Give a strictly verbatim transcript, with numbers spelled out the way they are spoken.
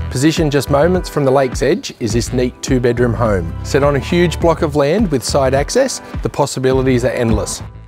Positioned just moments from the lake's edge is this neat two-bedroom home. Set on a huge block of land with side access, the possibilities are endless.